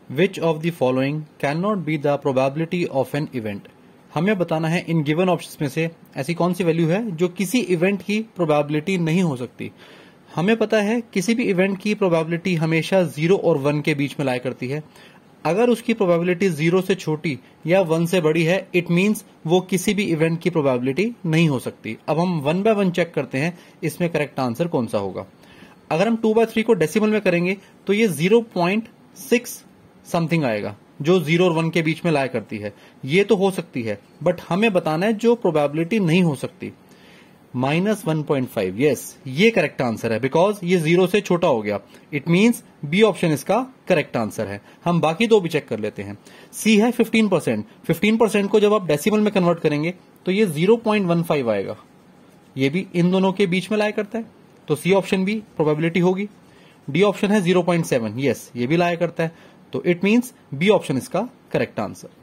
Which of the following cannot be the probability of an event. हमें बताना है in given options में से ऐसी कौन सी वैल्यू है जो किसी इवेंट की प्रोबेबिलिटी नहीं हो सकती। हमें पता है किसी भी इवेंट की प्रोबेबिलिटी हमेशा 0 और 1 के बीच में लाया करती है। अगर उसकी प्रोबेबिलिटी 0 से छोटी या 1 से बड़ी है, इट मींस वो किसी भी इवेंट की प्रोबेबिलिटी नहीं हो सकती। अब हम 1 बाय 1 चेक करते हैं इसमें करेक्ट आंसर कौन सा होगा। अगर हम 2/3 को डेसिमल में करेंगे तो ये 0.6 समथिंग आएगा जो 0 और 1 के बीच में लाया करती है। ये तो हो सकती है, बट हमें बताना है जो प्रोबेबिलिटी नहीं हो सकती। -1.5, यस, ये करेक्ट आंसर है बिकॉज ये 0 से छोटा हो गया। इट मींस बी ऑप्शन इसका करेक्ट आंसर है। हम बाकी दो भी चेक कर लेते हैं। सी है 15%। 15% को जब आप डेसिमल में कन्वर्ट करेंगे तो ये 0.15 आएगा। ये भी इन दोनों के बीच में लाया करता है, तो सी ऑप्शन भी प्रोबेबिलिटी होगी। डी ऑप्शन है 0.7, यस, ये भी लाया करता है, तो इट मींस बी ऑप्शन इसका करेक्ट आंसर।